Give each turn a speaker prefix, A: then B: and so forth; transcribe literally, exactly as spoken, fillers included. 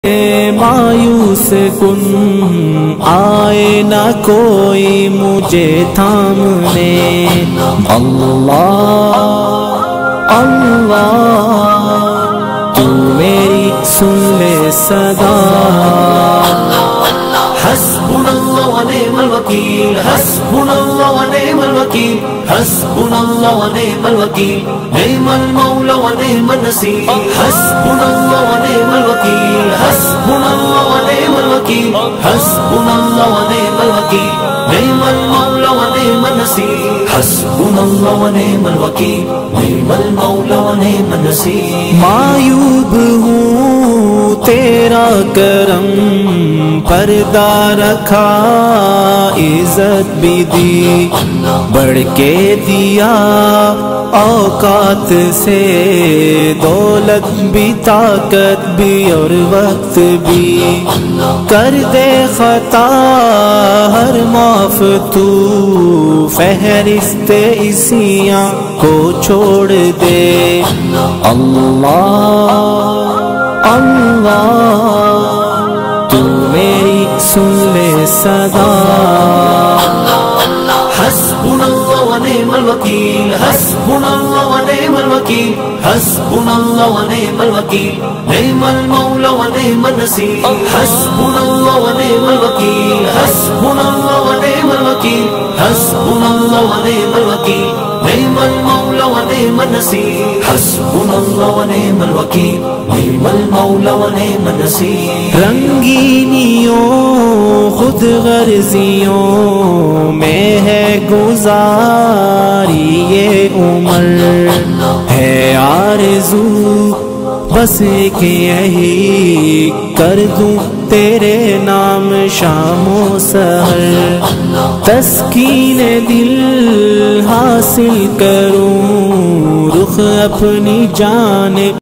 A: مایوس کن آئے نہ کوئی مجھے تھامنے، اللہ اللہ تو میری سن لے صدا۔ حسبنا اللہ ونعم الوکیل، حسبنا اللہ ونعم الوکیل، حسبنا اللہ ونعم الوکیل، نعم المولا ونعم النصیر۔ حسبنا اللہ ونعم الوکیل، حسبنا اللہ ونعم الوکیل، حسبنا اللہ ونعم الوکیل، نعم المولا ونعم النصیر۔ حسبنا اللہ ونعم الوکیل، نعم المولا ونعم النصیر۔ معیوب ہوں تیرا کرم پردہ رکھا، عزت بھی دی بڑھ کے دیا، اوقات سے دولت بھی طاقت بھی اور وقت بھی، کر دے خطا ہر معاف تو، فہرست اسیاں کو چھوڑ دے، اللہ اللہ تو میری سن لے صدا۔ حسبنا اللہ ونعم الوکیل، حسبنا اللہ ونعم الوکیل، حسبنا اللہ ونعم الوکیل، نعم المولا ونعم النصیر۔ حسبنا اللہ ونعم الوکیل، حسبنا اللہ ونعم الوکیل، حسبنا اللہ ونعم الوکیل، نعم المولا ونعم النصیر۔ حسبنا اللہ ونعم الوکیل، نعم المولا ونعم النصیر۔ رنگینیوں خود غرضیوں میں ہے گزاری یہ عمر، ہے آرزو بس کہ یہی کر دوں تیرے نام شام و سحر، تسکین دل حاصل کروں رخ اپنی جانب